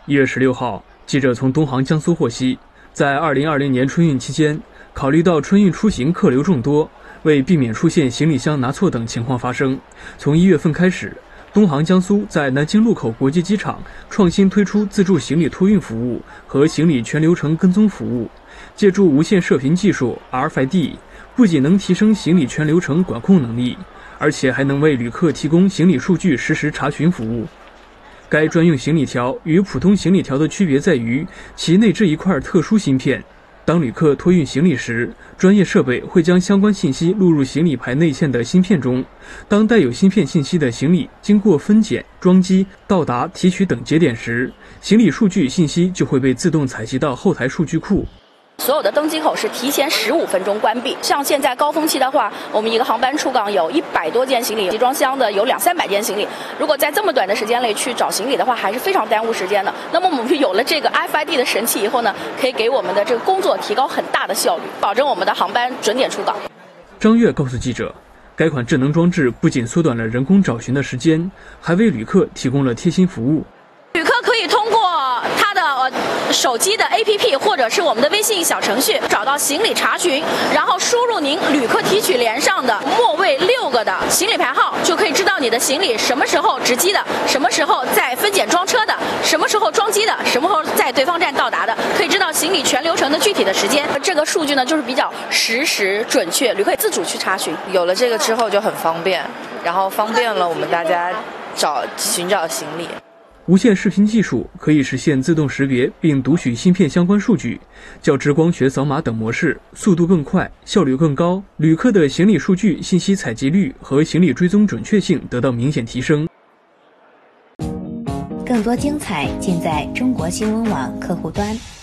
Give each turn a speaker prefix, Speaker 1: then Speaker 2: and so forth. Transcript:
Speaker 1: 1月16号，记者从东航江苏获悉，在2020年春运期间，考虑到春运出行客流众多，为避免出现行李箱拿错等情况发生，从1月份开始，东航江苏在南京禄口国际机场创新推出自助行李托运服务和行李全流程跟踪服务。借助无线射频技术 RFID， 不仅能提升行李全流程管控能力，而且还能为旅客提供行李数据实时查询服务。该专用行李条与普通行李条的区别在于，其内置一块特殊芯片。当旅客托运行李时，专业设备会将相关信息录入行李牌内嵌的芯片中。当带有芯片信息的行李经过分拣、装机、到达、提取等节点时，行李数据信息就会被自动采集到后台数据库。
Speaker 2: 所有的登机口是提前15分钟关闭。像现在高峰期的话，我们一个航班出港有100多件行李，集装箱的有200-300件行李。如果在这么短的时间内去找行李的话，还是非常耽误时间的。那么我们有了这个 RFID 的神器以后呢，可以给我们的这个工作提高很大的效率，保证我们的航班准点出港。
Speaker 1: 张悦告诉记者，该款智能装置不仅缩短了人工找寻的时间，还为旅客提供了贴心服务。
Speaker 2: 旅客可以通过他的手机的 APP 或者是我们的微信小程序找到行李查询，然后输入您旅客提取联上的末位6个的行李牌号，就可以知道你的行李什么时候值机的，什么时候在分拣装车的，什么时候装机的，什么时候在对方站到达的，可以知道行李全流程的具体的时间。这个数据呢就是比较实时准确，旅客自主去查询。
Speaker 3: 有了这个之后就很方便，然后方便了我们大家寻找行李。
Speaker 1: 无线视频技术可以实现自动识别并读取芯片相关数据，较之光学扫码等模式，速度更快，效率更高，旅客的行李数据信息采集率和行李追踪准确性得到明显提升。
Speaker 4: 更多精彩尽在中国新闻网客户端。